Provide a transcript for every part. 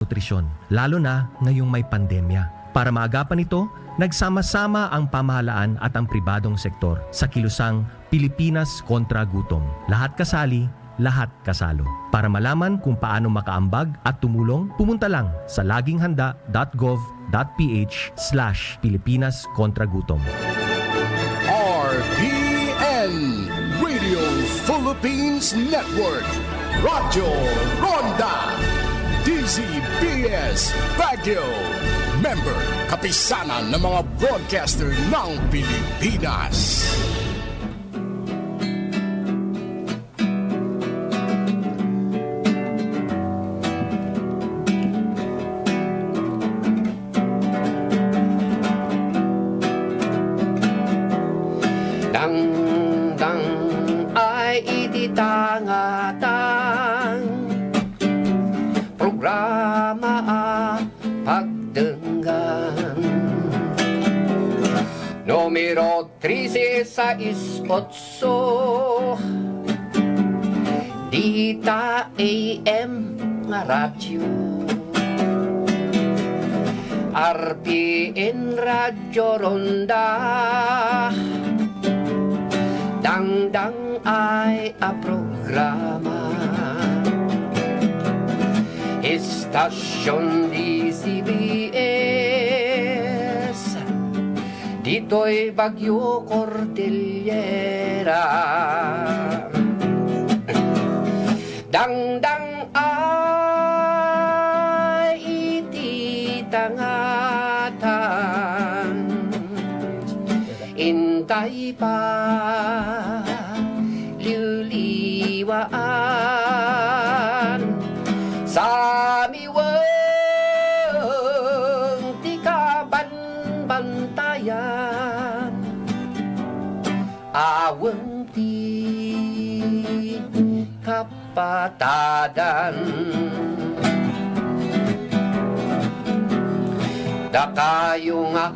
malnutrisyon, lalo na ngayong may pandemya. Para maagapan ito, nagsama-sama ang pamahalaan at ang pribadong sektor sa kilusang Pilipinas kontra gutom. Lahat kasali, lahat kasalo. Para malaman kung paano makaambag at tumulong, pumunta lang sa laginghanda.gov.ph/Pilipinas kontra gutom. RPN Radio Philippines Network, Radyo Ronda, DZBS Radio, member kapisanan ng mga broadcaster ng Pilipinas. Tangatang programa pagdengan Numero 1368 Dita AM nga radyo RPN Radyo Ronda Dangdang ay a programa Estasyon DZBS Dito'y Bagyo Cordillera Dangdang ay ititangatan Intay pa liwaan sa miwang ti kabanbantayan awang ti kapatadan da kayo nga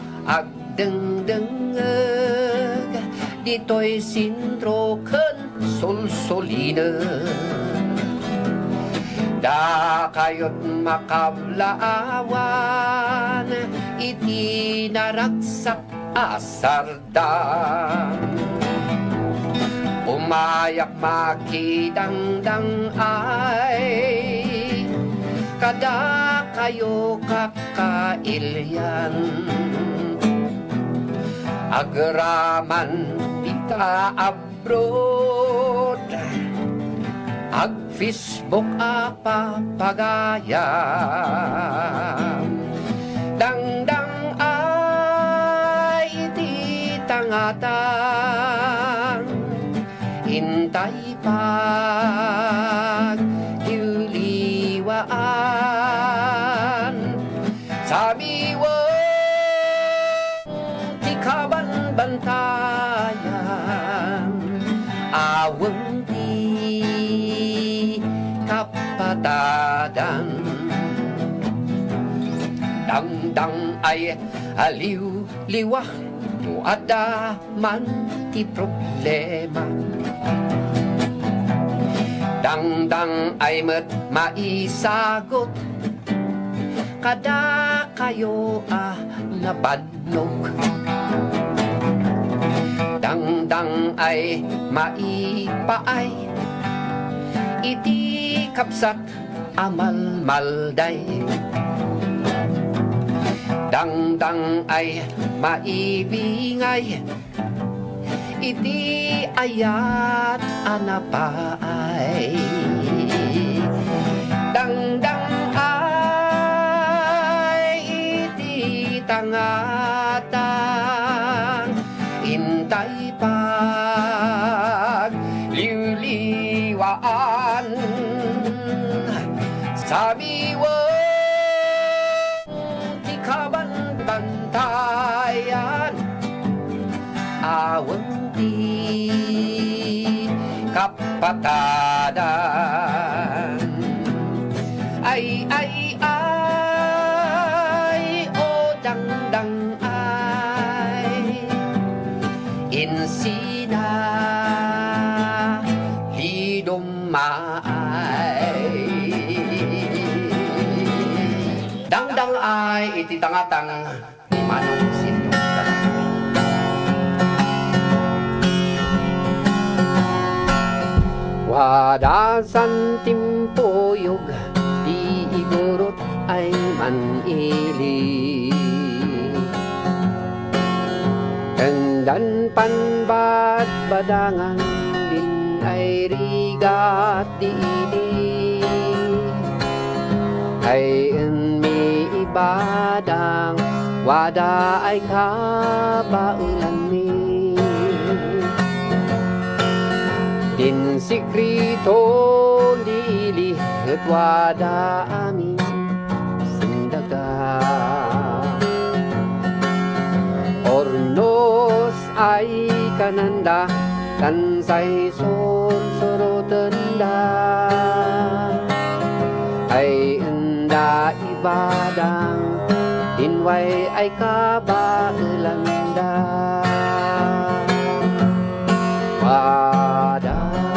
agdengdengeg dito'y sintro ken solsolina da kayo't makablaawan iti naragsak asardan umayak makidangdang ay kada kayo kakailyan agraman pita abroad ag Facebook apa pagayam dangdang ay di tangatang intay pag liwaan sabiwa di kabanbantayan awang kapatadan dangdang ay aliw-liwah no ada man ti problema dangdang ay met maisagot kada kayo nabadlog dangdang ay maipaay iti kapsat amal malday dangdang ay maibingay iti ayat anapaay dangdang ay iti tangatang intay pag liwliwaan sabiwa ti kabanbantayan awang ti kapatadan ay o dangdang ay insina lidumaay dang ay iti tangatang ni Manong Sinyo. Wadasan timpuyog di igurot ay manili. Kendan panbat badangan din ay rigat diili. Ay mi ibadang wada ay kabaulan ni. Din sikrito dili at wada amin sandaga. Ornos ay kananda tansay surutanda. Ay enda ibadang dinway ay kabaelanda. Wada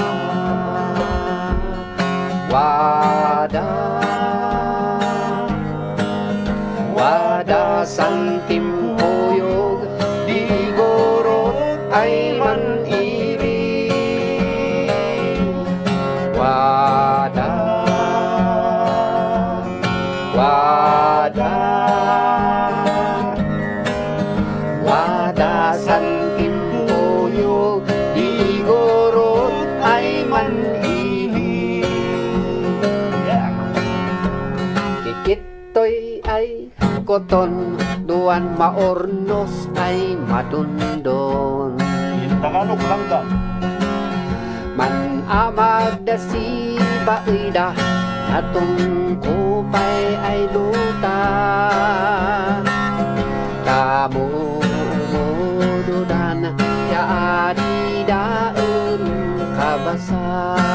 wadasan timpuyog di gorot ay manili. Wadasan timpuyog di gorot ay manili. Kikitoy ay koton duan maornos ay madundon. Tagalog lang ka. Man amag da si baida atong kupay ay luta. Kamu umududan ya adidaun kabasa.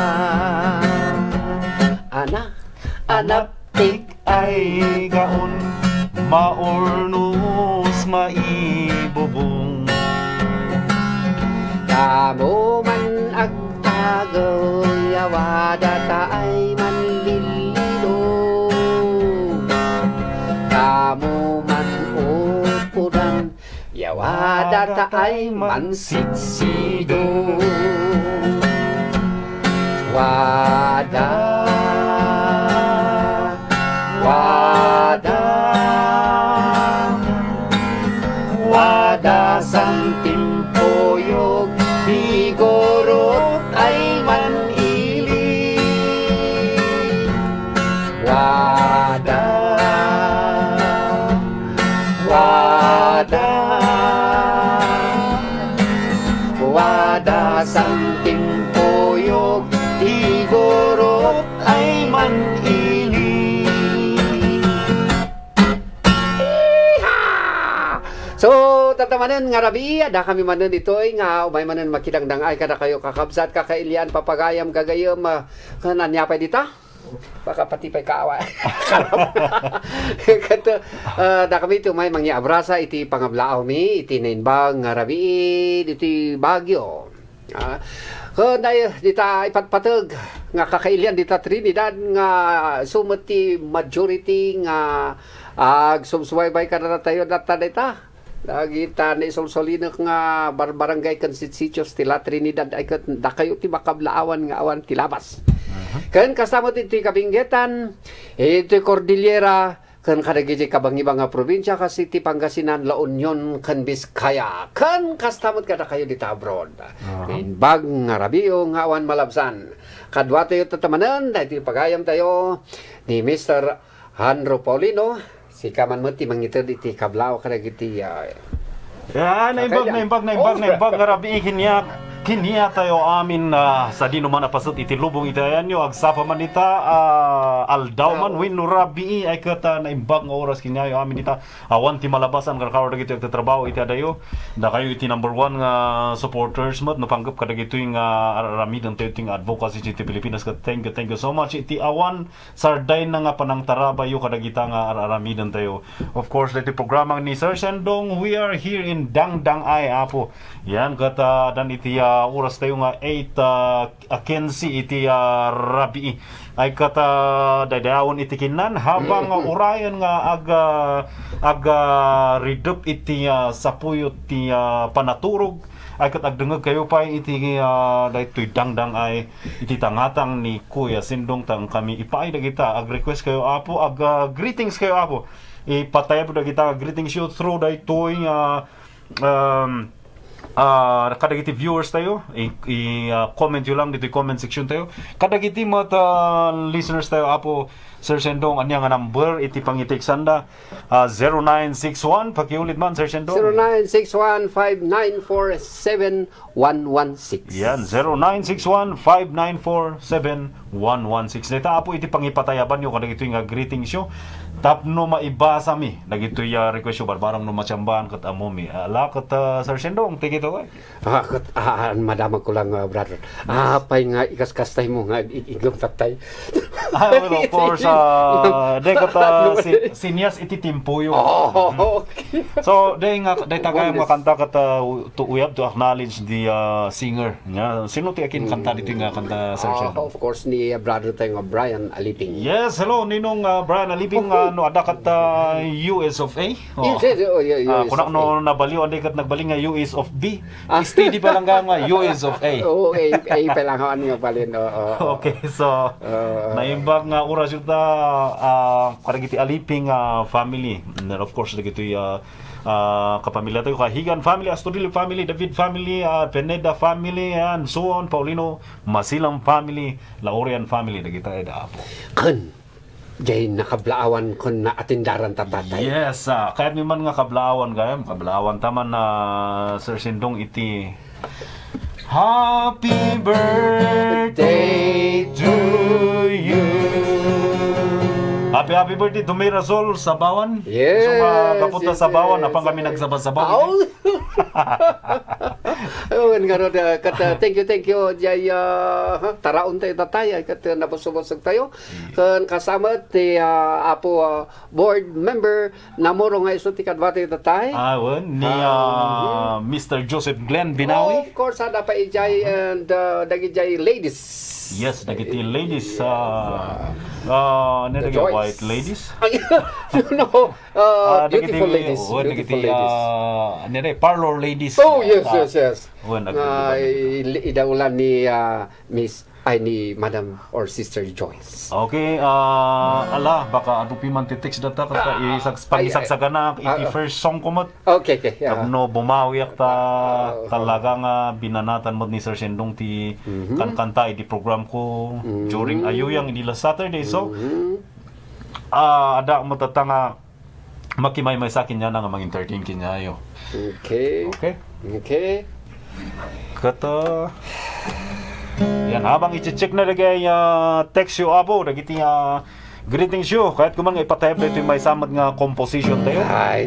Anak Tik ay gaon, maornos maibubong. Kamu man agtagaw yawada ta ay manlililo. Kamu man upudan yawada ta ay mansitsido. Wadasan timpuyog di gorot ay manili. Wadasan timpuyog di gorot ay manili. So, tatamanan nga rabi, ada kami manan ditoy nga umay manan makidangdang ay kada kayo kakabsat kakailian papagayam gagayam kananya pa dita. Baka pati pa'y kaawa. Kato, da kami ito may mangya abrasa iti pangablaaw mi, iti nainbang nga rabi, iti Baguio. Kung dita ipatpatag nga kakailian dita Trinidad nga sumati majority nga agsumsuwaybay ka na tayo data dita. Dagita ni solsolinak nga barangay constitutions tila Trinidad ay da kayo ti makablaawan nga awan tilabas. Kan kasama iti Kabinggetan, iti Cordillera, kan kadagiti kabang-ibang nga probinsya kasi ti Pangasinan, La Union, kan Biskaya. Kan kastamot kada kayo dito abroad. Bag nga rabiyo nga awan malabsan. Kadwa tayo tatamanan, dahil pagayam tayo ni Mr. Hanro Paulino. Si kaman mo ti mangitid iti kablao kadagiti naimbag nga rabi kiniya tayo amin sa di naman apasot iti lubong itayan nyo agsapa man ita aldaw man win no rabi ay kata naimbag nga oras kiniya yung amin ita awan ti malabasan kakawar dagito yung trabaho iti adayo da kayo iti number 1 nga supporters mo no panggap kadagito yung ramidan tayo ting advocacy iti Pilipinas ka thank you so much iti awan sarday na nga panang tarabayo kadagita nga ramidan tayo of course iti programang ni Sir Sendong we are here in Dangdang ay apo yan kata dan iti oras tayo nga 8:15 iti rabi ay kata dadawon iti kinan habang urayan nga aga redup iti sapuyot ti panaturog ay kat agdengeg kayo pa iti daytoy dangdang ay iti tangatang ni Kuya Sindong tang kami ipaay dagita ag request kayo apo greetings kayo apo ipatay po dagita greetings you through daytoy kadagiti viewers tayo i-comment yun lang dito comment section tayo kadagiti mga listeners tayo apo Sir Sendong anya nga number iti pangitik sanda 0961 pakiulit man Sir Sendong 0961-594-7116 yan 0961-594-7116 nita apo iti pangipatayaban nyo kadagito nga greetings yo tapno maibasa mi dagito request yo barbarang no machamban kat amomi ala kat Sir Sendong tigito ay madamag ko lang brother pay nga ikaskastay mo nga igom tatay well, of course de kata sinias iti timpo yo okay. So de tagay nga kanta kata we have to acknowledge the singer nga sino ti akin kanta dito nga kanta Sir Sendong of course ni brother tayo nga Brian Aliping yes hello ninong Brian Aliping no ada kata US of A kuna no nabaliw ande kat nagbaling nga US of B steady pa lang nga US of A A pa lang nga balin okay so naimbag nga oras yung karagiti Aliping family and then of course dagito kapamilya tayo Kahigan family, Astudillo family, David family, Pineda family and so on, Paulino Masilang family, Laurian family dagita eda apo kan jay nakablaawan kon na atindaran tatatay yes kahit man nga kablaawan taman na Sir Sindong iti Happy birthday to you. Happy birthday to Mirasol sa Bawan. Yes. So kapunta sa Bawan apang kami nagsabad-sabad. Thank you jay taraon tayo tatay kat napusubosog tayo kan kasama ti apo board member namoro nga iso ti kadwate tatay ni Mr. Joseph Glenn Binawi of course ada pa ijay and dagijay ladies yes dagiti ladies white ladies no beautiful ladies parlor ladies yes idaulan ni Miss ni Madam or Sister Joyce. Okay, ala baka adupi man titext data kata pangisagsagan na iti first song ko mo. Okay. No bumawi ta talaga nga binanatan mo ni Sir Sendong ti kanta iti program ko during ayuyang iti last Saturday. So ada mo tatanga makimay sa akin niya nga mag-entertain kinyayo. Okay. Kata yan, habang i-check na lagay text yo abo, dagiti greetings yo, kahit kumang ipatayap na ito yung may samad nga composition tayo. Ay,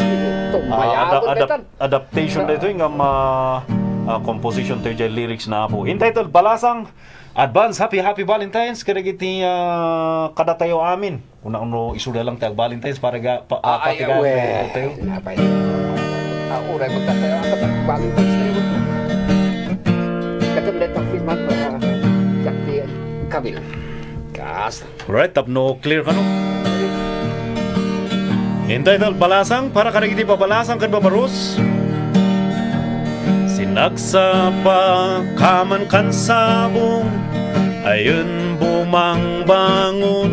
adaptation na ito yung composition tayo dyan, lyrics na abo. Entitled, Balasang Advance Happy Valentine's, kadagiti kada tayo amin. Una-uno isuda lang tayo Valentine's para patigaan tayo. Uray mo tayo, Valentine's tayo. Katulad ng filman para yakti kabil. Right, tapno clear ka no? Entitled Balasang para kadagiti pabalasang kan babarus. Sinagsa pa kaman kan sabong ayun bumang bangon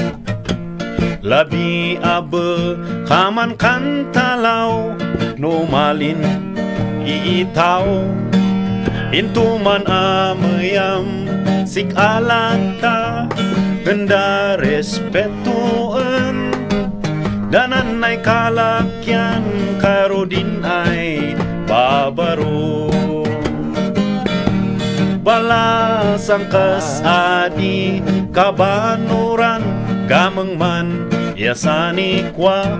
labi abe kaman kan talaw numalin iitaw intuman amayam sikalanta ganda respetuan danan ay kalakyan karodin ay babaro balasang kasadi kabanuran gamang man yasani kwa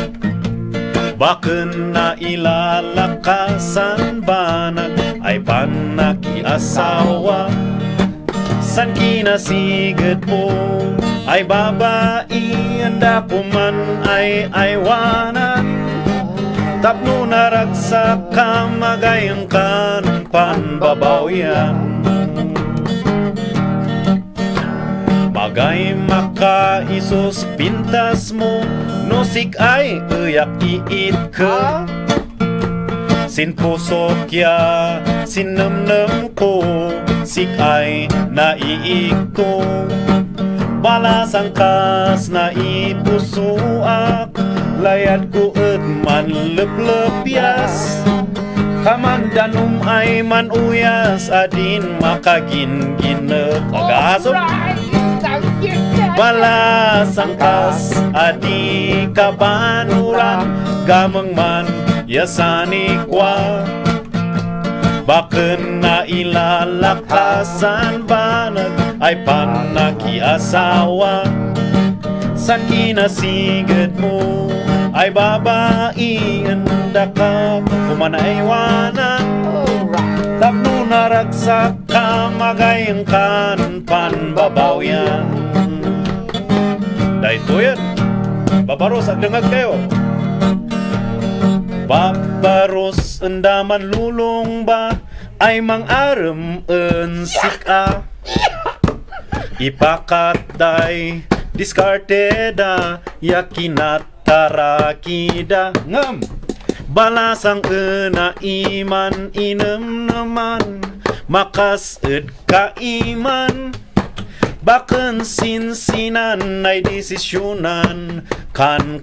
baken na ilalakasan banag ay panakiasawa san kinasigat mo ay babai anda kuman ay aywanan tapno naragsak ka magayang kan panbabawian. Magay makaisos pintas mo, nusik ay uyak iit ka. Sin puso kya sinamnam ko, sik ay naiik ko. Balas ang kas na ipusuak, layad ko at man leplepyas. Kamandanum ay man uyas, adin makagin-ginep agaso. Balas ang kas adi kabanuran, gamang man yasani kwa. Baken na ilalakasan banag ay panakiasawa. San kinasigad mo ay babae, anda ka kumanaywanan. Tapno naragsak ka, magayang kan panbabawyan. Dahito yan, babaros at dangag kayo. Babaros endaman lulong ba ay mang-aram ensika. Ipakatay diskarteda yakinat tarakida ngam. Balasang ena iman inem naman, makas ed kaiman. Baken sinsinan ay desisyonan kan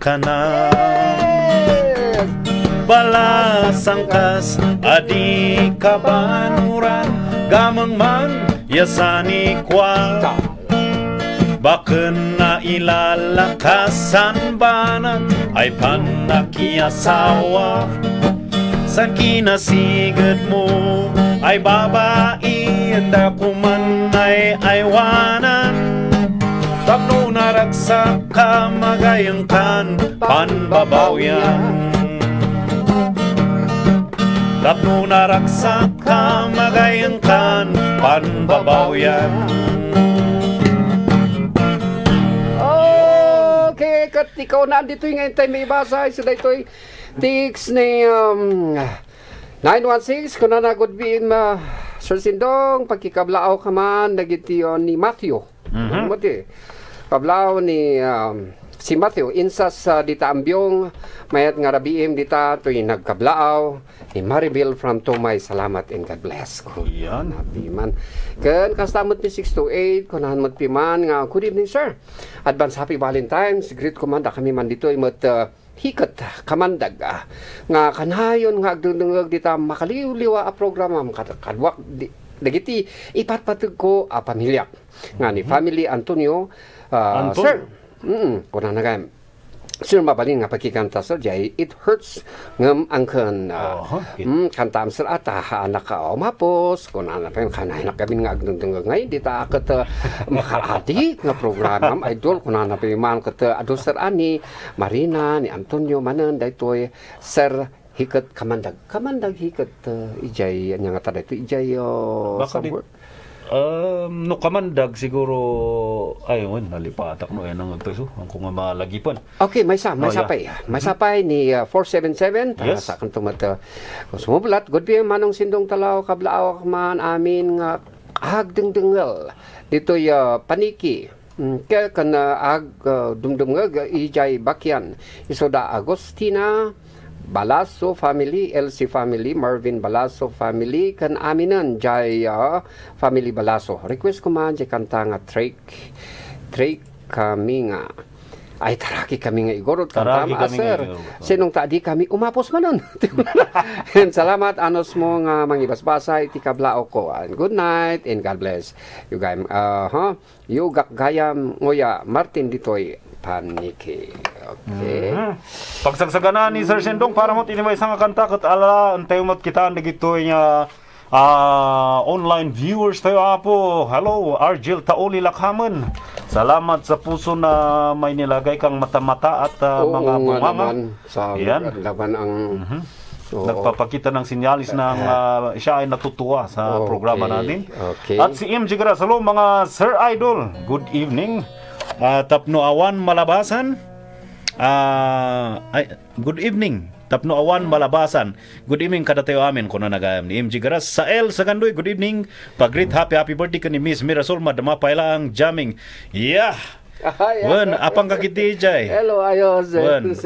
kanan. Balasang kas adi kabanuran, gamang man yasani kwa. Baken na ilalakasan banag ay panakiasawa. San kinasigad mo ay babae, anda kuman ay aywanan. Tapno naragsak ka, magayang kan panbabawyan. Tapno naragsak ka, magayang kan panbabawyan. Okay, kat ikaw na dito yung ngayon tayo may ibasa. Sila ito'y tics ni 916. Kung na good being Sir Sindong, pagkikablao ka man, nagitiyon ni Matthew. Kablao ni si Matthew. Insas dita ambyong, mayat nga rabiim dita, ito'y nagkablao. Ni Maribel from Tumay, salamat and God bless. Yan. Nabiman. Kan kastamot ni 628, kunahan mo piman nga, good evening sir. Advance happy Valentine's. Greet komanda kami man dito imot hikat kamandag nga kanayon nga agdungdungag dita makaliw-liwa a programa kadwak dagiti ipatpatug ko a pamilya nga ni family Antonio. Sir, kunahan na kayo. Sir, mabalin nga pagkikanta sir, jay it hurts ngam ang kan kantam sir ata anak ka mapos kung ano pa yung kanahinak kami nga agdungdungag ngayon dita akat makaadik nga program idol kung ano pa yung man kat adol sir ani Marina ni Antonio manan daytoy sir hikat kamandag hikat ijay anya nga tada ito ijay somewhere. No kamandag siguro ayun nalipatak no yan ang agtuso ang kung malagipan. Okay, may sapay ni 477 para sa akin tumat sumubulat good be manong Sindong Talaw kablaaw man amin nga agdengdengal dito paniki kaya kana dumdumngag ijay bakyan isoda Agostina Balaso family, LC family, Marvin Balaso family, kan aminan jay family Balaso. Request ko man jay kanta nga Drake kami nga. Ay taraki kami nga igorot kanta sir. Sinong tadi kami umapos manon. Salamat anos mo nga mangibasbasay ti kablao ko. And good night and God bless. You guys you gayam ngoya Martin ditoy paniki. Okay. Pagsagsaganaan ni Sir Sindong para mo tinimay isang kanta kat ala antay mo kita nagito nga online viewers tayo apo. Hello, Argel Tauli Lakhaman. Salamat sa puso na may nilagay kang mata-mata at mga bunganga. Yan. Laban ang nagpapakita ng sinyalis ng siya ay natutuwa sa programa natin. Okay. At si MJ Grasalo, mga Sir Idol, good evening. Tapno awan malabasan. Good evening. tapno awan malabasan. Good evening kada tayo amin kuno nagayam ni MG Garas. Sael Sagandoy, good evening. Pag-greet happy birthday ka ni Miss Mirasol, madama paila ang jamming. Yeah. Wen, apang kakiti jay? Hello, ayos. Wen.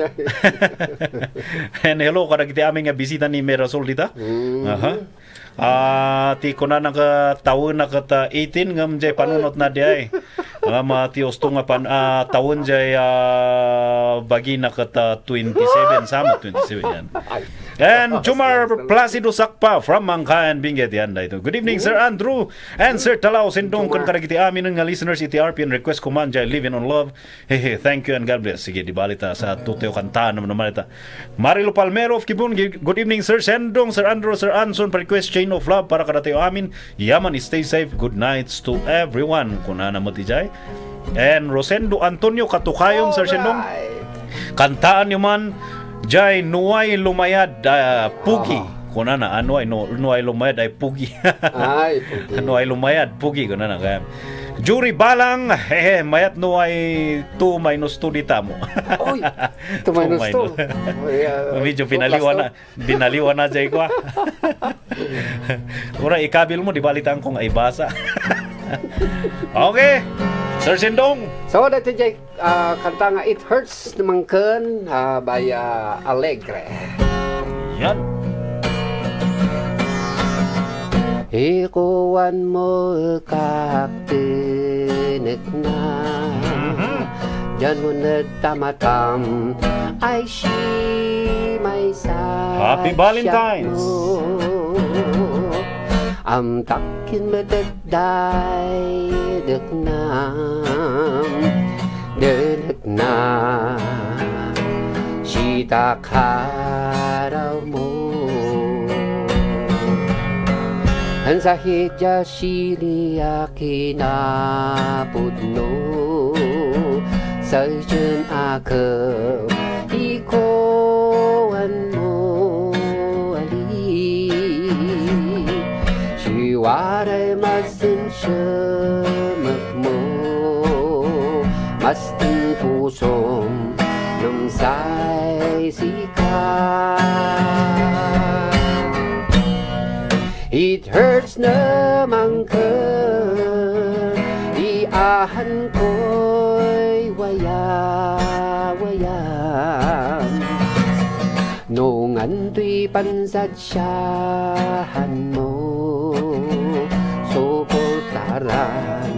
And hello kada kiti aming nga bisita ni Mirasol dita. Ti ko na taon na kata 18 ngam jay panunot na diay. Ti osto nga taon jay bagi na kata 27 sama 27 yan. And Jumar Placido Sakpa from Mangkayan Benguet yan dito. Good evening Sir Andrew and Sir Talao Sindong kun karagiti amin nga listeners iti RPN request command jay living on love. Hey, thank you and God bless. Sige di balita sa tuteo kantaan naman ita. Marilo Palmero of Kibun, good evening Sir Sendong, Sir Andrew, Sir Anson for request chain of love para kadateo amin. Yaman, stay safe. Good nights to everyone. Kunana mo ti jay. And Rosendo Antonio Katukayom Sir Sendong. Kantaan nyo man jay nuay lumayad pugi. Kunana nuay lumayad ay pugi. Ay, pugi. Nuay lumayad pugi kunana kaya. Jury Balang, mayat no ay 2 minus 2 dita mo. Oy, 2 minus 2. Medyo binaliwan na jay ko. Ura ikabil mo, di balitan kong ay basa. Okay, Sir Sindong. So, dati jay, kanta nga It Hurts naman kan by Alegre. Yan. Ikuan mo kaktinik na Diyan mo na tamatam Ay si may sa Happy Valentine's Am takin madagday Denak na Sita karaw mo Ang sahid ya siliya kinapudno Sa dyan ako ikoan mo ali Siwaray masin siyamak mo Mas tin pusong nung say sikat It hurts naman ka Iahan ko'y waya-wayam Nung anto'y pansadyahan mo Suportaran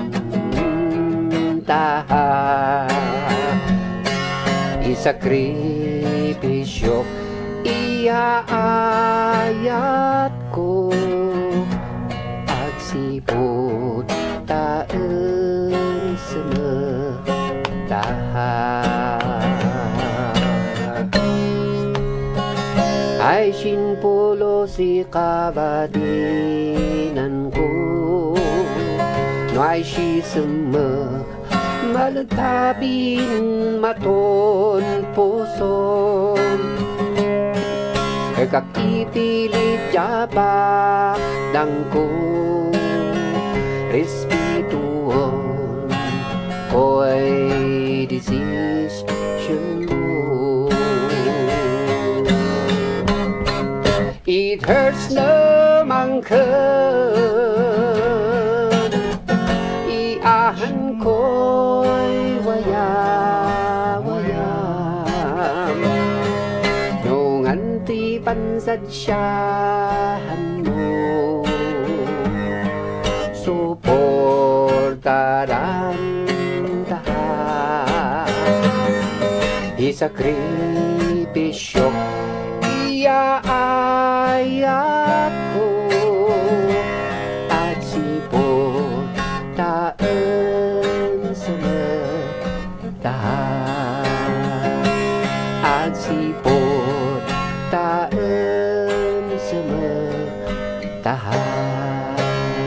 tahan Isakripisyo Iaayat ko Agsipot taan semetahan Ay sinpulo si kabadinan ko No ay si semek Malatapin maton puson Kakipilit jabak dangko Respituon ko'y decision mo It hurts naman ka Iahan ko'y waya-wayam Nung anti pansadyahan mo Suportaran tahan Isakripisyo iaayat ko At siportaan semetahan At siportaan semetahan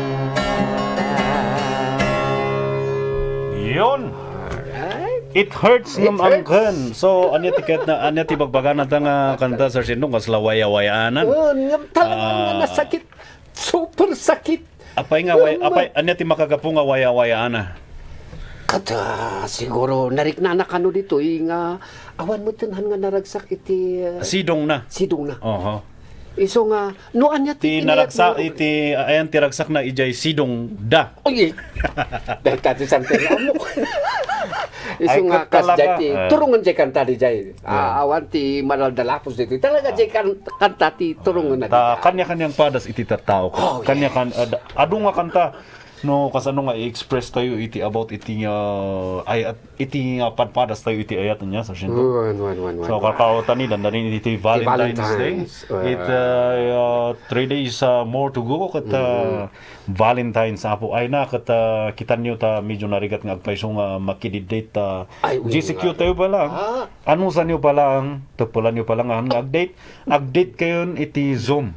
Yun. It hurts naman kan. So, anya tiket na anya tibagbagan na nga kanta Sir Sindong kasla waya-wayaanan. Talagang nasakit. Super sakit. Apay nga anya ti makagapo nga waya-wayaana. Kata siguro nariknana kano dito nga awan mo tunhan nga naragsak iti Sidong na. sidong na. Oho. Iso nga noan niya Ti naragsak iti ayan ti ragsak na ijay sidong da. Oy. Dahil tati sante amo. Iso Ay, nga kat talaga. kas jay turungan jay kanta di jay. Awan ti manaldalapos dito. Talaga jay kanta ti turungan na. Ta kanya-kanyang padas iti tattao ko. Oh, Kanya kan adu nga kanta no kasano nga i-express tayo iti about iti iti panpadas tayo iti ayat niya sa sinto. Wan. So kakautan ni dandanin iti Valentine's Day. It 3 days more to go kat Valentine's apo ay na kat kita niyo ta medyo narigat nga agpaiso nga makididate ta GCQ tayo pa lang. Ano sa niyo pa lang tapulan niyo pa lang nga update kayon iti Zoom.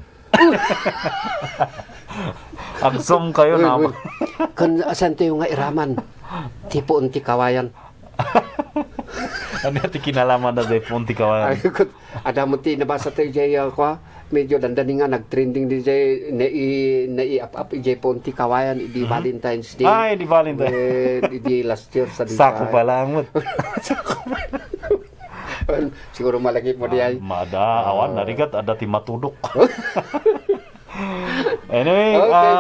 Ag-Zoom kayo na. Kan asan tayo nga iraman. Tipo unti kawayan. Ano yung kinalaman na dahil punti ka. Ada mo ti nabasa tayo jay ko medyo dandani nga nag-trending di jay nai-up jay punti kawayan idi Valentine's Day. Ay, di Valentine's. Idi last year sa di. Sako pa lang. Siguro malaki mo diay. Mada awan narigat ada ti matudok. Anyway,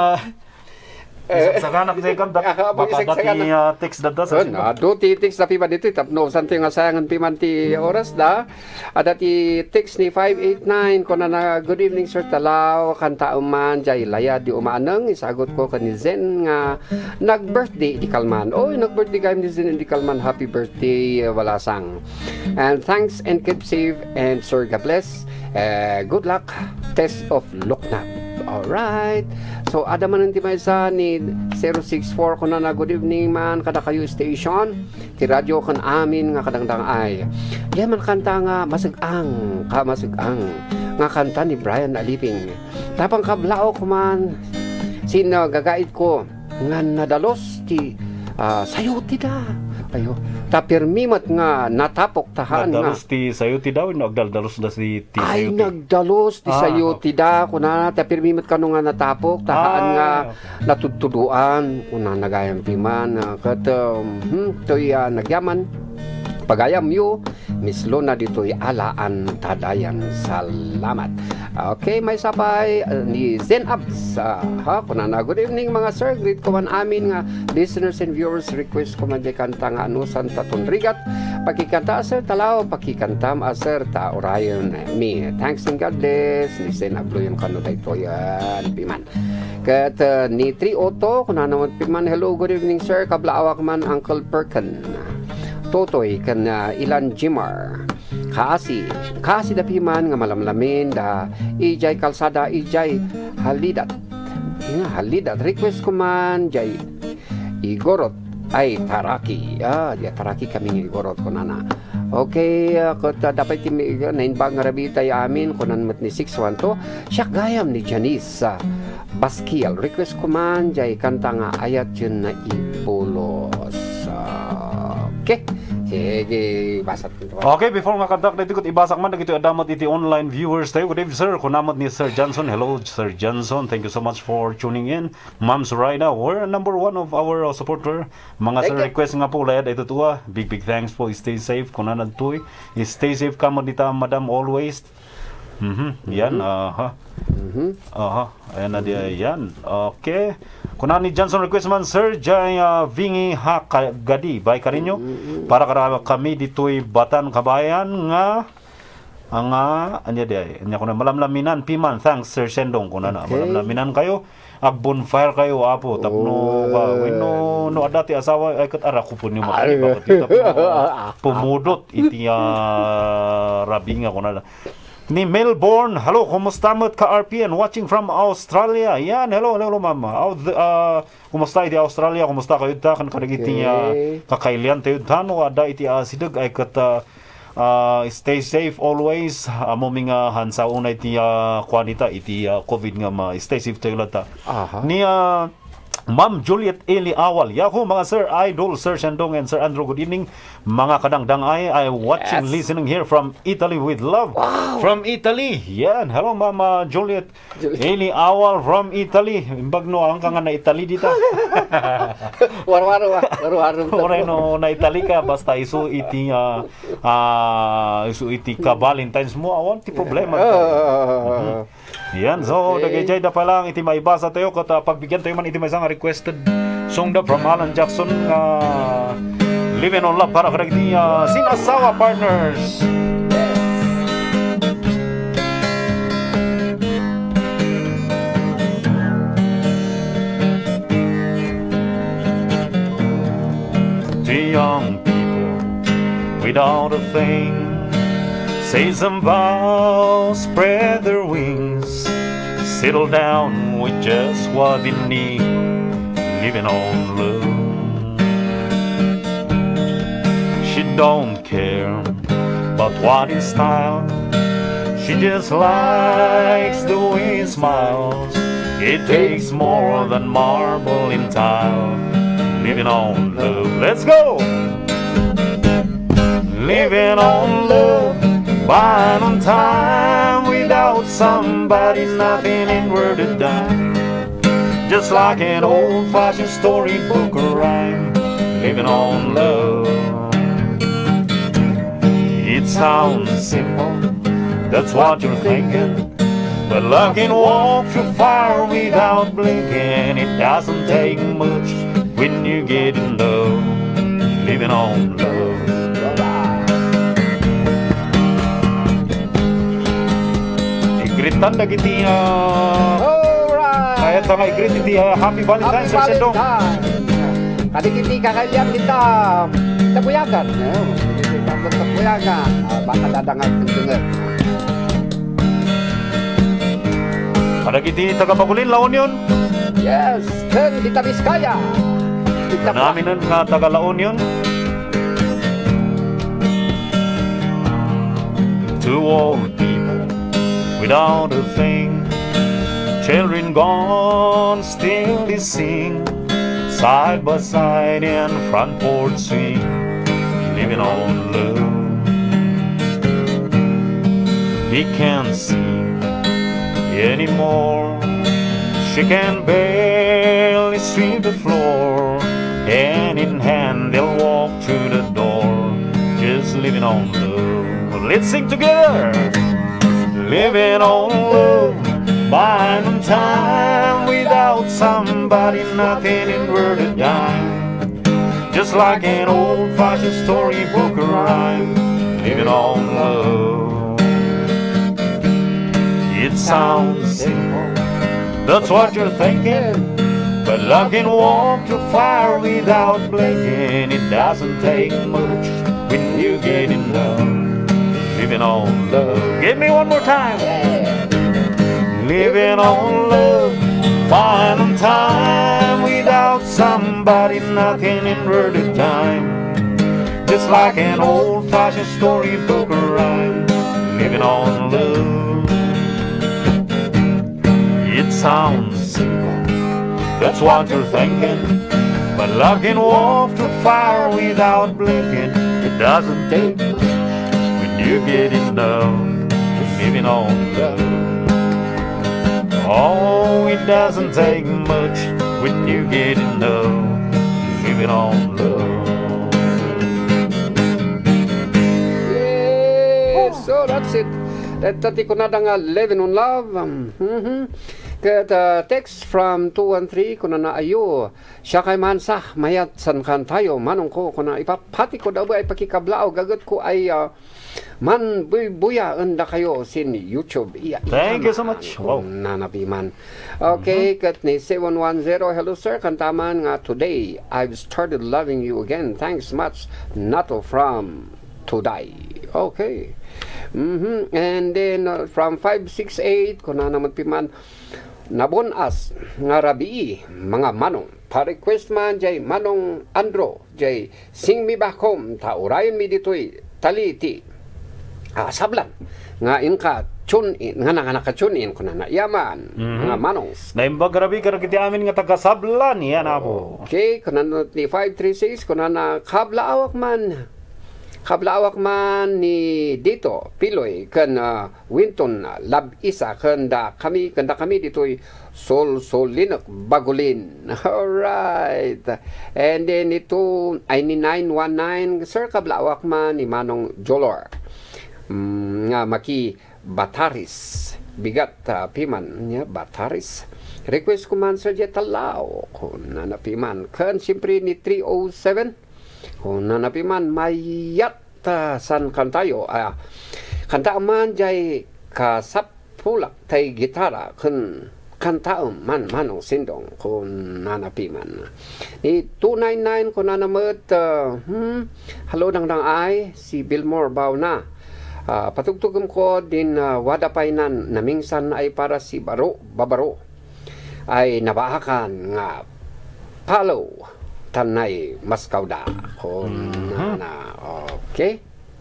Saganak sa ikan, baka dati text data sa sinto. Do ti text na piman dito, tapno, santi nga sayangan piman ti oras da. Ada ti text ni 589, ko na good evening sir, talaw, kanta uman, jay laya di umaanang, isagot ko ka ni Zen nga, nag-birthday di Kalman. Oy, nag-birthday kayo ni Zen di Kalman, happy birthday, Walasang. And thanks and keep safe, and sir, God bless. Good luck, test of Luknap. Alright. So, ada man nanti may isa ni 064 ko na good evening man kada kayo station. Ti radyo kan amin nga kadangdang ay. Diyan man kanta nga masigang nga kanta ni Brian Aliping. Tapang kablao ko man sino gagait ko nga nadalos ti sayuti da. Ayo, tapirmimat nga natapok tahaan nga. Nagdalos ti sayuti daw, nagdalos da si ti Ay, sayuti. nagdalos ti sayuti da. Kuna tapirmimat ka nga natapok tahaan nga natutuduan. Kuna nagayam piman. Kat, to'y nagyaman. Pagayam yu, mislo na dito'y alaan tadayan. Salamat. Okay, may sabay ni Zen Abs. Kuna na, good evening mga sir. Greet ko man amin nga listeners and viewers. Request ko man di kanta nga anusan tatunrigat. Pakikanta sir talaw, pakikantam sir ta orayon me. Thanks and God bless. Ni Zen Ablo yung kano dito yan, piman. Kat ni Tri Otto, kuna naman piman. Hello, good evening sir. Kablaawak man Uncle Perkin. Totoy kan Ilan Jimar. Kasi dapiman nga malamlamin da ijay kalsada ijay halidat. Halidat request ko man jay igorot ay taraki. Dia taraki kami igorot ko nana. Okay, dapat kami nainbang rabi tayo amin kunan mat ni 612 siya gayam ni Janice Baskiel. Request ko man jay kanta nga ayat yun na ipulos. Okay. Sige, basat nito. Okay, before nga kantak na ito, ibasak man, nagito adamat iti online viewers tayo. Good evening, sir. Kunamat ni Sir Johnson. Hello, Sir Johnson. Thank you so much for tuning in. Ma'am Zoraida, we're number one of our supporter. Mga sir request nga po, layad ito tuwa. Big thanks po. Stay safe. Kunanan tuwi. Stay safe ka mo dita, madam, always. Yan, ayan na diya, yan. Okay. Kuna ni Johnson request man, Sir Jay Vingi Hakagadi, bay ka rinyo. Para kami dito'y Batan Kabayan nga anya ko na malamlaminan piman. Thanks Sir Sendong kuna na malamlaminan kayo. Ag bonfire kayo apo tapno no adati asawa ay kat ara ko po niyo makali bakit pumudot iti rabinga kuna ni Melbourne. Hello, kumusta mo ka RPN watching from Australia? Yan, hello mama. Kumusta iti Australia? Kumusta kayo ta kan kadagiti kakailian tayo tano ada iti sidag ay kat stay safe always. Amoming hansauna iti kwanita iti COVID nga stay safe tayo lata. Ni Ma'am Juliet Eli Awal. Yahoo, mga Sir Idol, Sir Shandong and Sir Andrew, good evening. Mga kadangdang I watching, listening here from Italy with love. Wow. From Italy. Yan. Hello, Ma'am Juliet Eli Awal from Italy. Imbag no, ang nga na Italy dito. Waro-waro. Oray no, na Italy ka, basta isu iti ka Valentine's mo, awan ti problema. Yan, so dagayjay da pa lang iti maibasa tayo kat pagbigyan tayo man iti may isang requested song da from Alan Jackson, Living on Love para kadagdi sinasawa partners. To young people without a thing, say some vows, spread their wings, settle down with just what they need, living on love. She don't care about what is style, she just likes the way he smiles. It takes more than marble in tile, living on love. Let's go! Living on love, buying on time, without somebody, nothing ain't worth a dime. Just like an old-fashioned storybook or rhyme, living on love. It sounds simple, that's what you're thinking, but love can walk through fire without blinking. It doesn't take much when you get in love, living on love. Greetan dagiti kaya ta ngay greet iti Happy Valentine's Sir Sendong. Kadikiti kakalian kita tabuyagan. Tabuyagan. Baka dadangan dengar. Kadagiti taga Bagulin La Union. Yes, ten kita Biskaya. Namin nga taga La Union. To old people without a thing, children gone, still they sing, side by side in front porch swing, living on love. He can't see anymore, she can barely sweep the floor, hand in hand they'll walk through the door, just living on love. Let's sing together! Living on love, buying on time, without somebody, nothing ain't worth a dime. Just like an old-fashioned storybook or rhyme, living on love. It sounds simple, that's what you're thinking, but love can walk through fire without blinking. It doesn't take much when you get in love, living on love. Give me one more time. Living on love, buying on time, without somebody, nothing ain't worth a dime. Just like an old-fashioned storybook or rhyme, living on love. It sounds simple, that's what you're thinking, but love can walk through fire without blinking. It doesn't take much you get in love, living on love. Oh, it doesn't take much when you get in love, living on love. Yeah, so that's it. Tati ko na nga living on love. Text from 213 ko na ayo. Siya kay mansa mayat san kan tayo manong ko na ipapati ko daw ay pakikablao gagot ko ay man buya anda kayo sin YouTube. Thank you so much. Wow. Nanabiman. Okay, kat ni 7110. Hello sir, kantaman nga today I've started loving you again. Thanks much. Nato from today. Okay. And then from 568 kuna naman piman nabonas nga rabi mga manong pa-request man jay manong Andro jay sing mi bakom ta urayon mi ditoy taliti sablan nga inkat tune in nga naka-tune in ko na yaman mga manong. Naimbag grabe kiti amin nga taga Sablan yan apo. Okay, kunan ni 536 kunan na kablaawak man ni dito Piloy kan Winton Lab Isa kanda kami dito'y Solinak Bagulin. Alright. And then ito ay ni 919 Sir kablaawak man ni Manong Jolor. Nga maki Bataris bigat piman niya Bataris. Request ko man Sir Jetalao kung nanapiman kan siyempre ni 307 kung nanapiman mayat san kantayo kanta man jay kasapulak tay gitara kun kanta man manong sindong kung nanapiman ni 299 kung nanamot hello dang ay si Billmore Bauna patugtugom ko din wadapaynan na minsan ay para si Babaro ay nabahakan nga follow tanay maskawda kung okay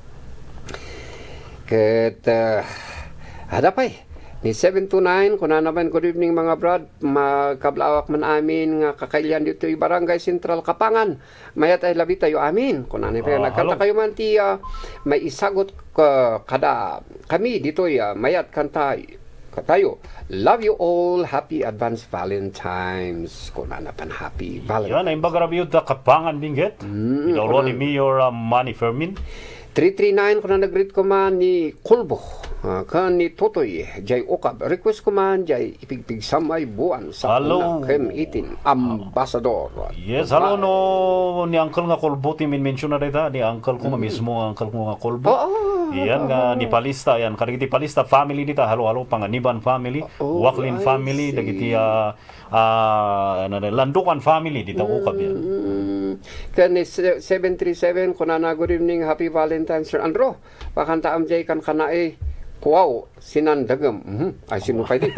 ket hadapay ni 729 kung naman good evening mga brad makablawak man amin nga kakailyan dito yung barangay Central Kapangan mayat ay labi tayo amin kung naman nagkanta kayo man ti may isagot kada kami dito mayat kanta tayo. Love you all. Happy Advance Valentine's. Kung napan Happy Valentine's. Yan, naimbag grabe yung Kapangan binggit. Idolo ni Mayor Manny Fermin. 339 kung na nag-greet ko man ni Kulbo kan ni Totoy Jay Okab request ko man Jay ipigpig samay buwan sa Kem 18 Ambassador. Yes, hello no ni Uncle nga Kulbo ti mention na dita ni Uncle ko mismo Uncle ko nga Kulbo. Yan nga ni Palista yan kadagiti Palista family dita halo panganiban family Waklin family dagiti Landukan family dita Okab yan. Kan 737 kung na good evening Happy Valentine's Sir Andro pakanta amjay kan kanae wow sinandagam ay sinupay din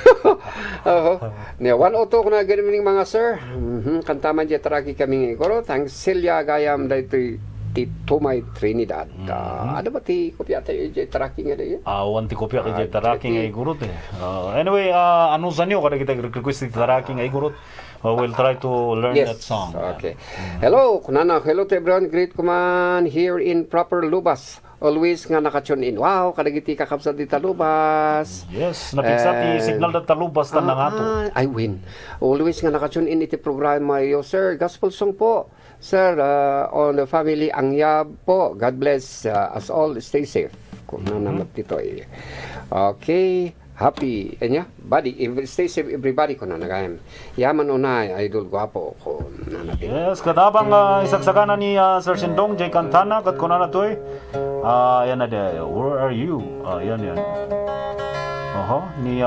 ne 102 kung na good evening mga sir kanta man jay taraki kami igoro thanks Celia Gayam daytoy ti Tumay Trinidad ada ba ti kopya tayo jay taraki nga day wanti kopya jay taraki nga iguro anyway ano sa nyo kada kita request ti taraki nga iguro we'll try to learn that song. Okay. Hello, kunana. Hello to everyone. Great kuman here in proper Lubas. Always nga naka-tune in. Wow, kadagiti kakabsat di Talubas. Yes, napigsa ti signal da Talubas tan nga to. I win. Always nga naka-tune in iti programa yo, sir. Gospel song po. Sir, on the family Angyab po. God bless us all. Stay safe. Kung nanamat dito eh. Okay. Happy, buddy, stay safe everybody ko na nagayam. Yaman unay, idol gwapo ko na natin. Yes, katabang isagsagana ni Sir Sindong, Jay Cantana, kat ko na natoy. Yan na de, where are you? Yan. Ni,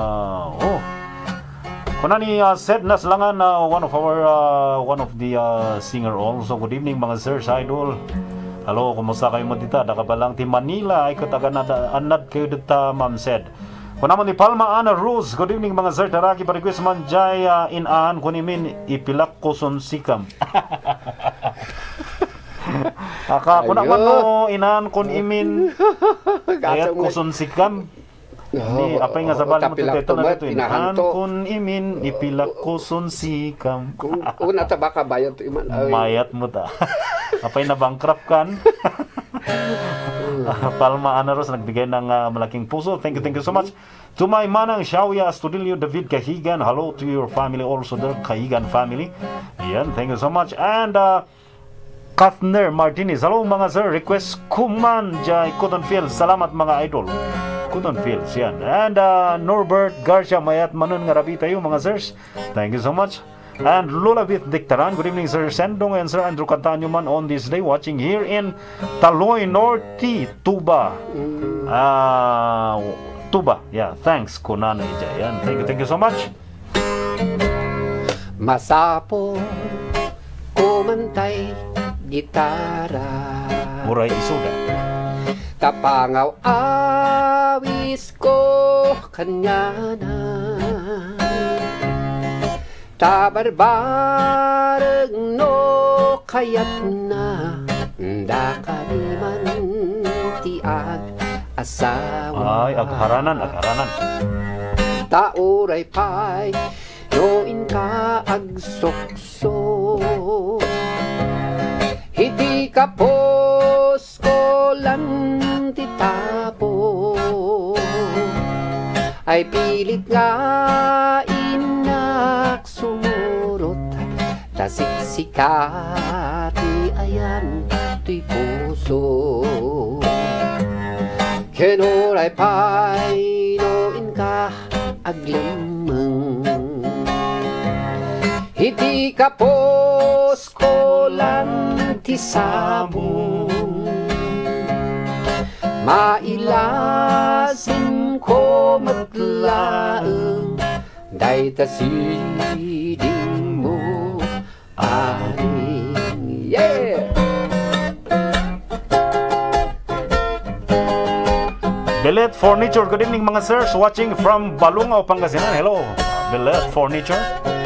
kuna ni Seth Naslangan, one of the singer also. Good evening mga sirs, idol. Hello, kumusta kayo mo dita? Dakabalang ti Manila, ay kataga anad kayo dita, Ma'am Sed. Kung naman ni Palma Ana Rose, good evening mga sir, taraki pa request man jay inaan kunimin ipilak ko sunsikam. Kung naman no inaan kunimin ayat ko sunsikam. Ni apay nga sabal mo teto na dito inaan kunimin ipilak ko sunsikam. Una ta baka bayad to iman. Mayat mo ta. Apay na bankrupt kan. Palma Ana Rose nagbigay ng malaking puso. Thank you so much. To my manang Shawya Studilio David Kahigan. Hello to your family also there, Kahigan family. Yan, thank you so much. And Kathner Martinez. Hello mga sir. Request kuman jay Cotton Fields. Salamat mga idol. Cotton Fields yan. And Norbert Garcia Mayat Manon nga rabi tayo mga sirs. Thank you so much. And Lola Bith Dictaran, good evening Sir Sendong and Sir Andrew Cantanyuman on this day watching here in Taloy Norte, Tuba. Tuba, yeah, thanks Kunan Jayan. Thank you so much. Masapo kumantay gitara. Muray Isuda. Tapangaw awis ko kanya na. Tabarbarag no kayat na da kami man tiag asawa. Ay, agharanan. Tauray pay noin ka agsokso, hiti kapos ko lang titapo, ay pilit nga inak sumurot, tasiksikati ayan tuy puso. Kenuray pay noin ka aglamang, hiti kapos ko lang tisabong, mailasin ko matlaang, day tasiding mo aring. Yeah! Belet Furniture, good evening mga sirs, watching from Balungao, Pangasinan. Hello, Belet Furniture.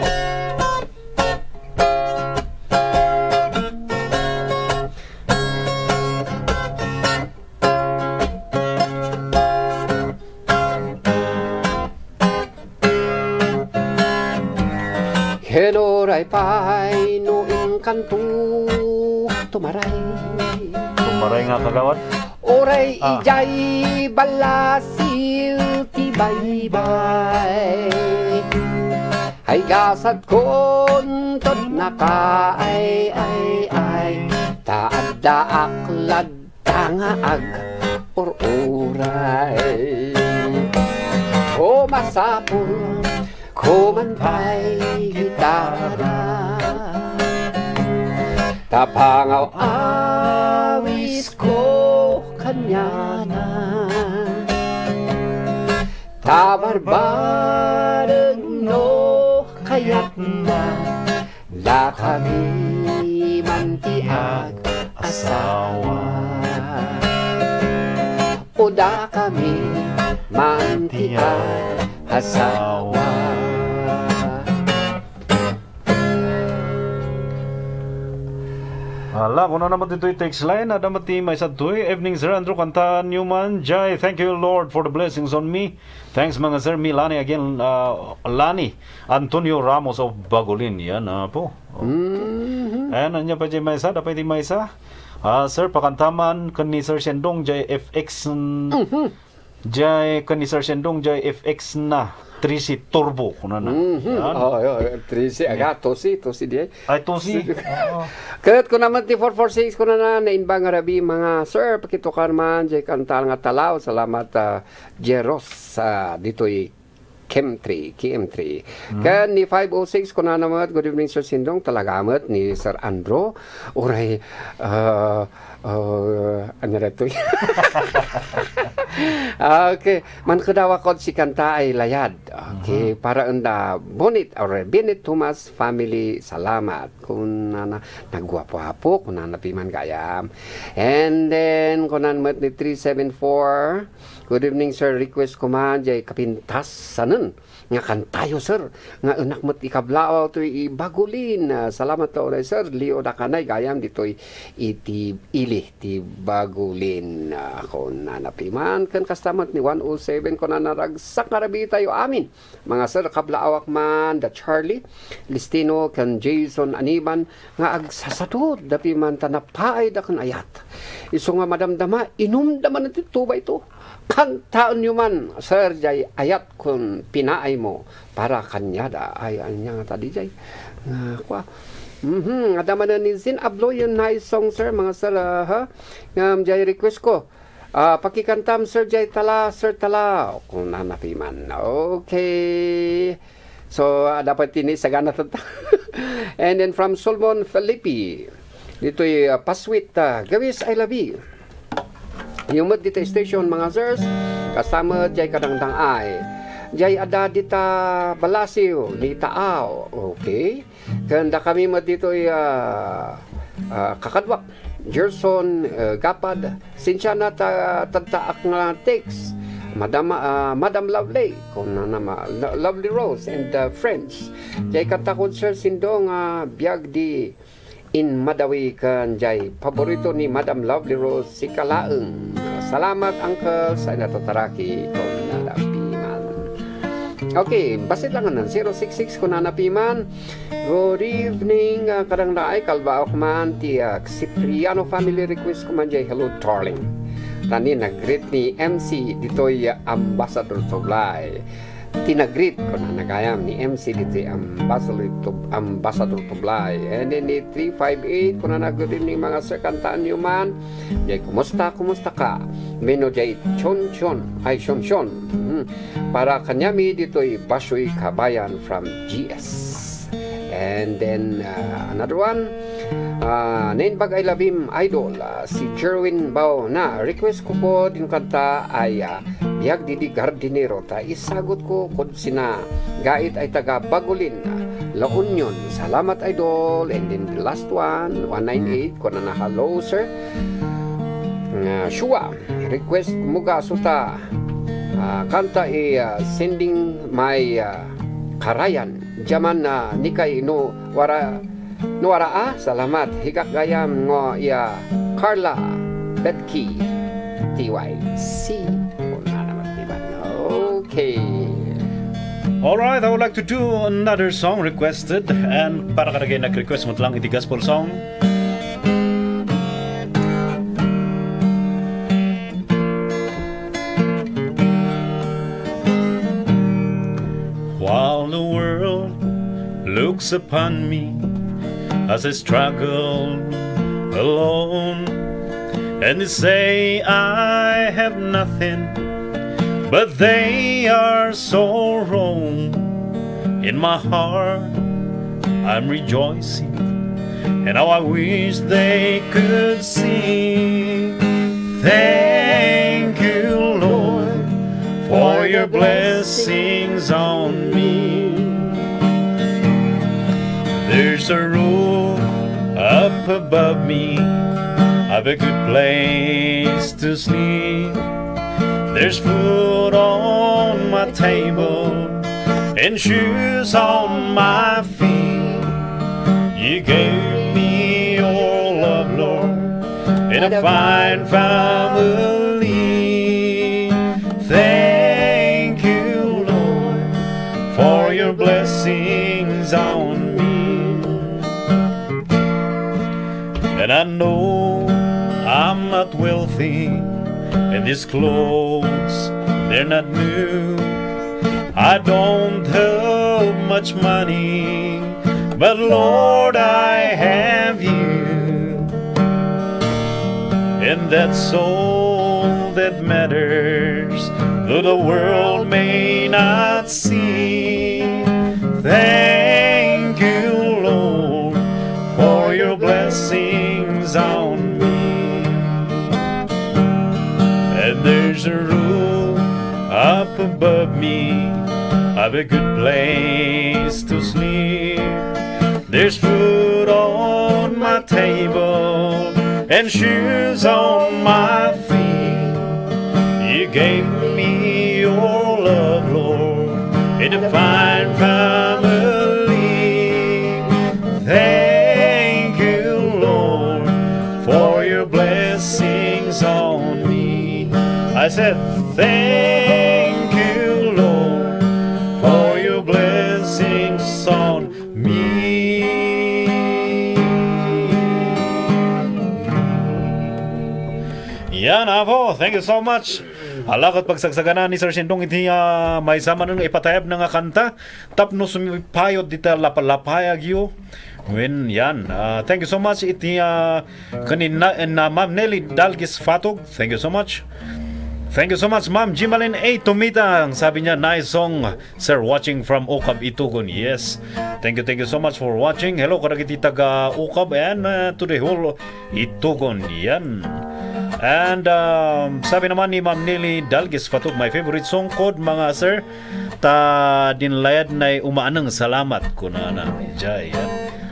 Henoray pay noing kanto tumaray, Tumaray nga kagawad. oray ijay balasil tibaybay, ay gasat kontot nakaay ay taadda aklad tangaag or oray, o masapul kumanpay gitara, tapangaw awis ko kanyana, tabarbareng no kayat na, la kami mantiag asawa, o da kami mantiag asawa. Hala, kung naman dito yung text line, adamat ti may sadtoy. Evening, Sir Andrew Kanta Newman Jai. Thank you, Lord, for the blessings on me. Thanks, mga Sir Milani again. Lani Antonio Ramos of Bagolin. Yan po. Ayan, anya pa dyan may isa. Dapat di may isa. Sir, pakantaman kan ni Sir Sendong Jai FX. Jai kan ni Sir Sendong Jai FX na. Trisi Turbo. Kuna na. Trisi, tosi di. Ay, tosi. Kat ko naman ti 446 ko na inbang arabi mga sir, pakitukan man jay kantal nga talaw. Salamat Jeros dito'y KM3. Kan ni 506 ko na naman, good evening Sir Sindong, talagamat ni Sir Andro. Uray, ano na ito? Okay, man kadawa ko si kanta ay layad. Okay, para unda bonit or Binit Thomas family, salamat. Kung nagwapo-hapo, kung napiman gayam. And then, kung naman ni 374, good evening sir, request ko man, jay kapintas sanen. Nga kantayo sir, nga anak mo't ikablaaw to'y ibagulin. Salamat to uray sir, Leo Dakanay, gayam dito'y iti ilih, ti bagulin. Kung nanapiman, kan kastamat ni 107, kung nanaragsak narabi tayo amin. Mga sir, kablaawak man, da Charlie, Listino, kan Jason Aniban, nga agsasatod, dapi man tanapaay da kan ayat. Iso nga madamdama, inumdaman natin tuba ito. Kantaan nyo man, sir, jay ayat kung pinaay mo para kanya da ay anya nga tadi jay kwa adaman na ni Zin Abloy yung nice song sir mga sir jay request ko pakikantam sir jay tala kung nanapiman. Okay, so dapat ini sagana tata. And then from Solomon Felipe dito'y paswit gawis I love you. Yung mat dita station mga sirs, kasama jay kadangdang ay jay ada dita Balasiw ni Taaw. Okay, kanda kami mat dito kakadwak Gerson Gapad Sinchana tagtaak nga text Madam Lovely kung nama Lovely Rose and friends jay katakod sir sindong biag di in Madawi kan jay paborito ni Madam Lovely Rose si Kalaeng. Salamat, Uncle, sa natataraki ko nanapiman. Okay, basit lang nan 066 ko nanapiman. Good evening, kadang naay kalba ako man ti Cipriano family request ko man jay hello darling. Tani nag-greet ni MC ditoy Ambassador Toblay. Tinag-greet ko na nagayam ni MC ditoy Ambassador Toblay. And then ni 358 ko na nag-good evening mga sir, kantaan nyo man. Jay, kumusta ka? Meno jay Chon. Para kanyami ditoy Basoy Kabayan from GS. And then another one, Nainbag ay labim idol, si Jerwin Bao na request ko po din kanta ay Biag Didi Gardinero ta isagot ko kung sina gait ay taga Bagulin, La Union. Salamat idol. And then the last one 198 ko na hello sir, Shua request muga suta kanta sending my Karayan jaman nikay no wara salamat higak gayam ngo ya Carla Betki TYC. Okay. Alright, I would like to do another song requested, and para karagay nag-request mo lang iti gospel song. While the world looks upon me as I struggle alone, and they say I have nothing, but they are so wrong. In my heart I'm rejoicing, and how I wish they could see. Thank you, Lord, for your blessings on me. There's a roof up above me, I've a good place to sleep. There's food on my table and shoes on my feet. You gave me your love, Lord, and a fine family. Thank you, Lord, for your blessings on me. And I know I'm not wealthy, and these clothes, they're not new. I don't have much money, but Lord, I have you. And that's all that matters, though the world may not see. Thank you, Lord, for your blessings on me. And there's a roof up above me, I've a good place to sleep. There's food on my table and shoes on my feet. You gave me your love, Lord, in a fine family. Thank you, Lord, for your blessings on me. I said, thank you, Lord, for your blessings on me. Yan po, thank you so much. Alakot pagsagsagana ni Sir Shindong iti may sama nang ipatayab na nga kanta tapno sumipayod dita lapalapayag yu. When yan, thank you so much iti kanina na Ma'am Nelly Dalgis Fatog. Thank you so much. Thank you so much, Ma'am Jimalin A. Tumita. Sabi niya, nice song, sir, watching from Ukab, Itugon. Yes. Thank you so much for watching. Hello, karagiti taga Ukab and to the whole Itugon. Yan. And sabi naman ni Ma'am Nelly Dalgis Fatog, my favorite song code, mga sir, ta dinlayad na umaanang salamat ko na Yan.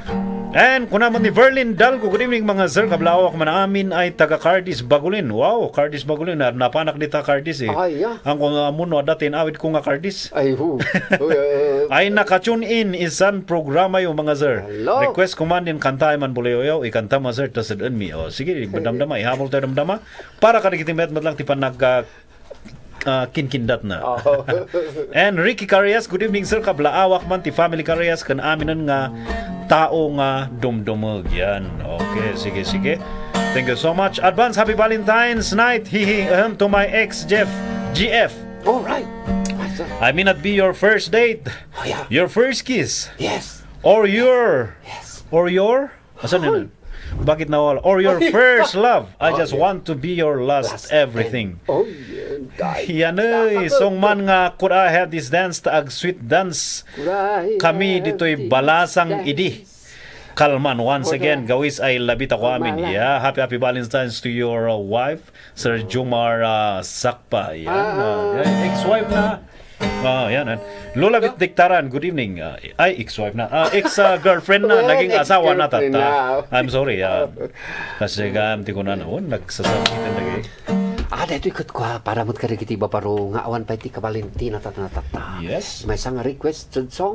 And kung naman ni Verlin Dalgo, good evening mga sir, kablawak man amin ay taga Cardis Bagulin. Wow, Cardis Bagulin, napanak dita Cardis eh. Ay, yeah. Ang kung amuno datin awit ko nga Cardis. Ay, Ay naka-tune in isan programa yung mga sir. Hello. Request kumandin kanta man buleyo, ikanta mo sir, tasad mi. O sige, damdama, ihabol tayo damdama. Para kanikitimit matlang tipan kinkindat na. Oh. And Ricky Carias, good evening sir, kablaawak man ti family Carias kan aminan nga tao nga dumdumog yan. Okay, sige. Thank you so much. Advance happy Valentine's night. Hihi to my ex GF. All right. I may not be your first date. Oh, yeah. Your first kiss. Yes. Or your asan yun? Oh. Bakit nawala? Or your first love. I just want to be your last everything. Oh, yeah. Yan ay, song man nga could I have this dance taag sweet dance. Kami dito'y balasang idi. Kalman, once again, gawis ay labit ako amin. Yeah, happy Valentine's to your wife, Sir Jumar Sakpa. Yan, ex-wife na. Yan. Lola Diktaran, good evening. Ay, ex-wife na. Ex-girlfriend na, naging asawa na tata. I'm sorry. Kasi gamti ko na noon, nagsasabitan lagi. Dito ikot ko para mo't karigiti ba paro nga awan pa iti ka Valentina tatanatata. Yes. May isang requested song.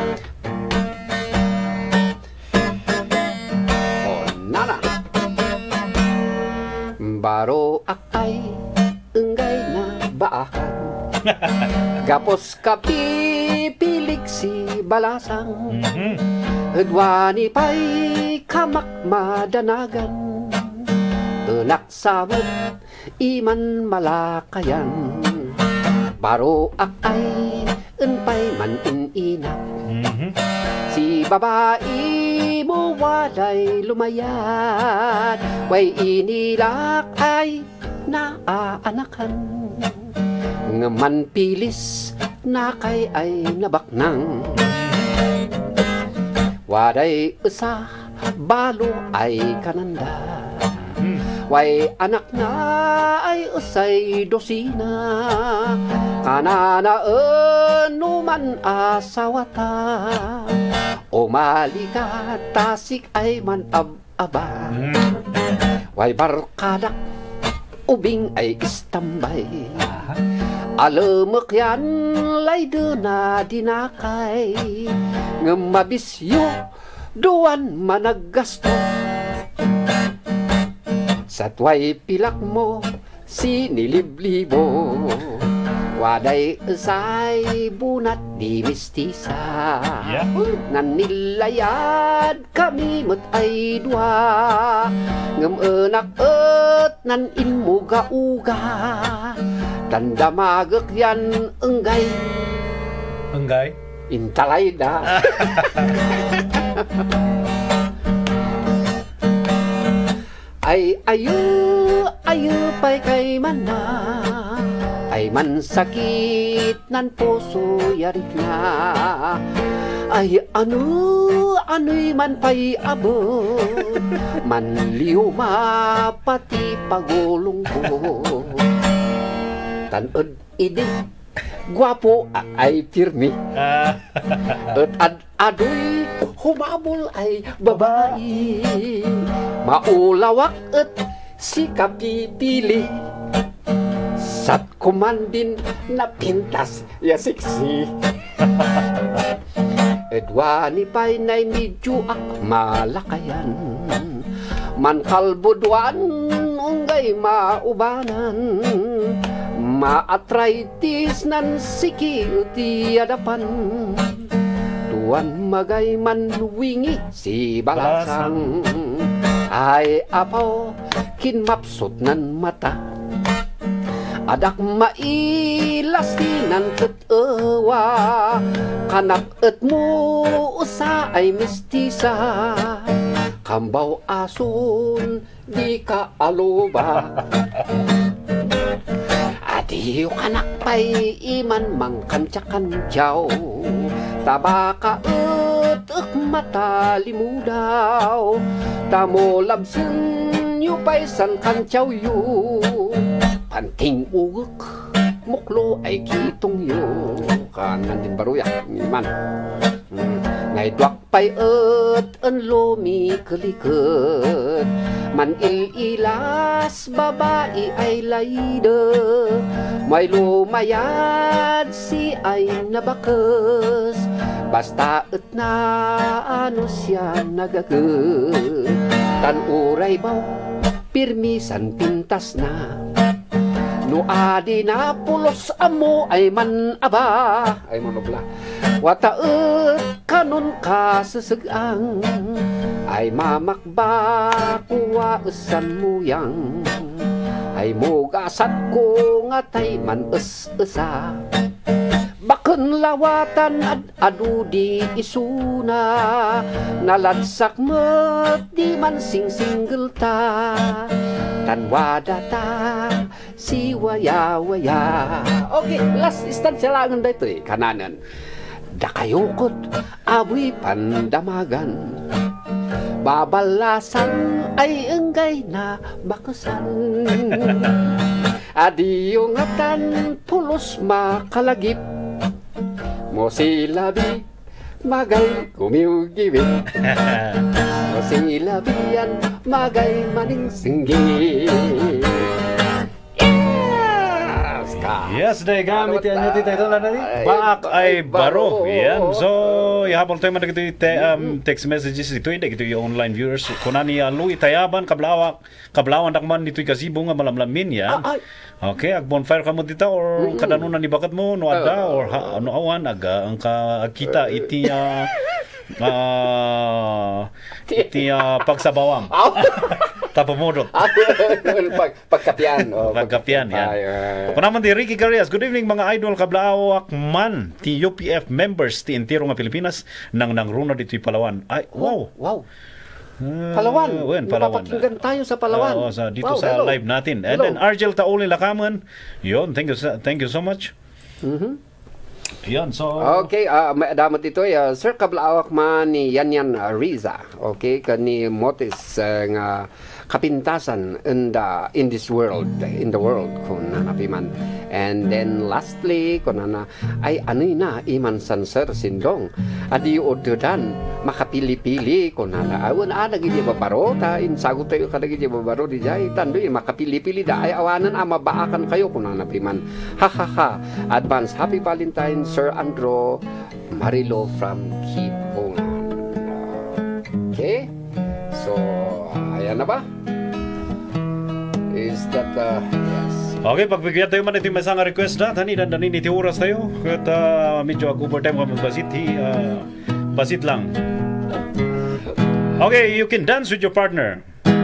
Nana. Baro akay enggay na baakan. Gapos kapipilik si balasang. Edwani pa'y kamak madanagan. Anak samad iman malakayan. Baro akay enpay man inak. Si babae mo walay lumayat. Way inilak ay naaanakan. Ngaman pilis na kay ay nabaknang. Waday usa balo ay kananda. Way anak na ay usay dosina. Kanana numan asawata. Umali ka tasik ay man aba. Way barkadak ubing ay istambay. Alamak yan lay na dinakay. Ngamabisyo duwan managgasto. Satway pilak mo siniliblibo. Waday esay bunat di mistisa. Nanilayad kami mat ay dua. Ngem enak nan inmuga uga. Tanda magek yan enggay. Enggay? Intalay da. Ay ayu pa'y kay mana. Ay man sakit nan puso yarik na. Ay ano'y man pa'y abot. Man liuma pati pagulong ko. Tanod idi guwapo ay pirmi. At adoy humabol ay babae. Maulawak at si kapipili. Sat kumandin na pintas ya siksi. Edwani pa'y na'y medyo malakayan. Man kalbudwan unggay maubanan. Ma-arthritis nan siki uti adapan. Tuan magay man wingi si balasang. Ay apaw kinmapsot nan mata. Adak mailas tinan tetawa. Kanak et mo usa ay mistisa. Kambaw asun di ka aluba. Adiyo kanak pa'y iman mangkansya-kansyaw. Tabaka et mata limudaw. Tamo labsen yu pa'y san kansyaw yu. Panting uguk muklo ay kitong yu. Kanan din baruyak iman. Ngay duak payet en lumi kelikut man il-ilas babae ay layde may lumayad si ay nabakes basta et na ano siya nagaget tan uray baw pirmisan pintas na no adi na pulos amo ay man aba ay manobla wataet kanon ka sesegang ay mamakba kuwa esan muyang ay mugasat ko ngatay man esa baken lawatan adu di isuna naladsak met di man sing-single ta tan wadata si waya-waya. Oke, last instansya lang dito kananan dakayukot aboy pandamagan babalasan ay enggay na bakasan adiyungatan pulos makalagip mo silabi magay kumiugibin mo silabian magay maning singgi. Yes, day gamit yan natin ito na natin. Baak ay baro. Yan. So, ihabol tayo man ito text messages ito. Hindi ito yung online viewers. Kunani alu itayaban, kablawan dakman dito kasibo nga malamlamin yan. Okay, ag bonfire ka mo dito or kadanunan ni bakat mo, no ada or ano awan, ang kita iti pagsabawam. Tapamodok. Pagkapian. Pagkapian, yan. Kung naman di Ricky Carrias, good evening mga idol kablawak man ti UPF members ti Intero nga Pilipinas nang nangruna dito'y Palawan. Ay, wow. Palawan. Palawan. Napapakinggan tayo sa Palawan. Dito sa hello. Live natin. And then Argel Tauli Lakaman. Yun, thank you so much. Yan, so... Okay, damat ito, Sir Kablaawak man ni Yanyan Riza. Okay, kani motis nga kapintasan in this world, in the world kung nanapiman. And then lastly, kung nana ay anoy na iman san Sir Sindong. Adi ododan makapili-pili kung nana awan nagiji babaro ta insagot tayo kadagiji babaro di jay tandoy makapili-pili da ay awanan mabaakan kayo kung nanapiman. Ha ha ha. Advance happy Valentine Sir Andro Marilo from Kipungan. Okay? So, ayan na ba? Is that, yes. Okay, pagbigyan tayo man ito yung masang request na. Tani, dandanin iti oras tayo. At medyo overtime ka magbasit. Basit lang. Okay, you can dance with your partner.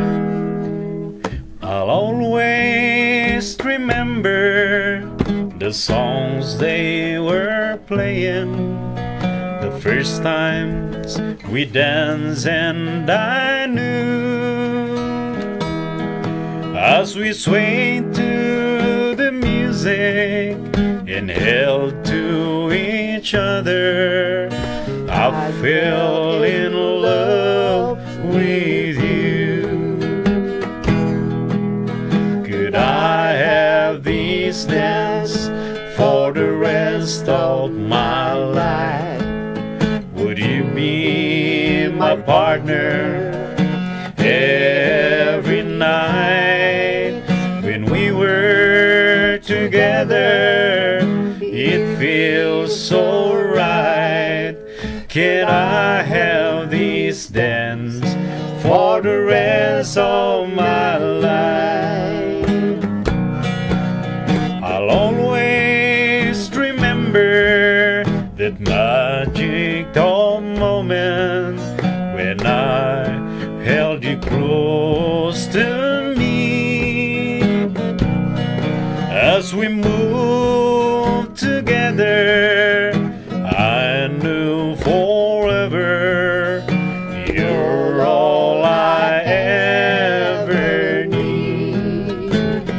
I'll always remember the songs they were playing, the first times we danced, and I knew as we swayed to the music and held to each other, I fell in love with you. Could I have this dance for the rest of my life? Would you be my partner every night? When we were together, it feels so right. Can I have this dance for the rest of my life? I'll always remember that magic moment when I held you close to me. As we moved together, I knew forever you're all I ever need.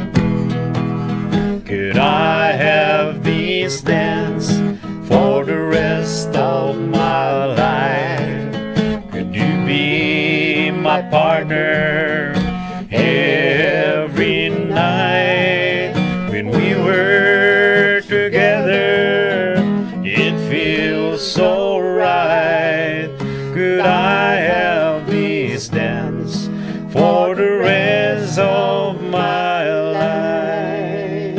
Could I have this dance for the rest of my life? Could you be my partner every night? When we were together, it feels so right. Could Could I have this dance for the rest of my life?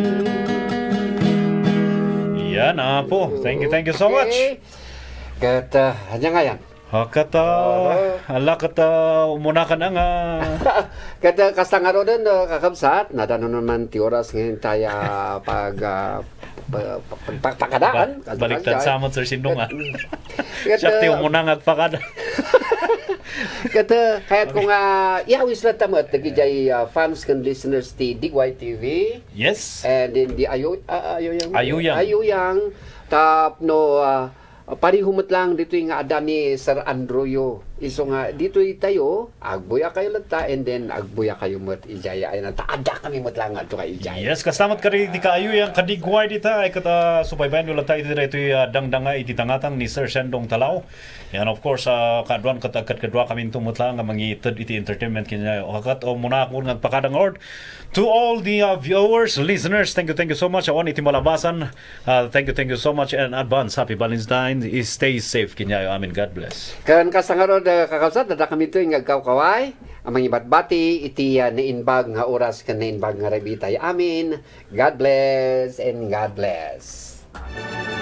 Yan po. Thank you so much. Kata, hanya nga yan. Hakata, ala kata, umunakan na nga. Kata kasangaro din, kakabsat, nadano naman ti oras ngayon tayo pagpakadaan. Baliktad sa amon, Sir Sindong, ha? Siya ti umunang agpakada. Kata, kaya't kung iawis na tamat, nagijay fans and listeners ti DYTV. Yes. And then the Ayuyang. Ayuyang. Tapno, parihumot lang dito yung ada ni Sir Androyo. Iso nga, dito tayo, agbuya kayo lang ta, and then agbuya kayo mat ijaya. Ay nataada kami mat lang ato kay ijaya. Yes, kastamat ka rin di kaayo yung kadigway dita, ay kata subaybayan nyo lang tayo dito yung dangdanga ititangatang ni Sir Sendong Talao. And of course, kaduan kadwa kami tumot lang ang mangitid iti entertainment kanya. O kakat, o muna ako nagpakadang ord. To all the viewers, listeners, thank you so much. Awan iti malabasan. Thank you so much and advance. Happy Valentine's. Stay safe kinyayo. Amin. God bless. Kan kasangarod kakabsat, dada kami ito yung agkawkaway. Ang mga ibat-bati, iti nainbag nga oras ka nainbag nga rabitay. Amin. God bless and God bless.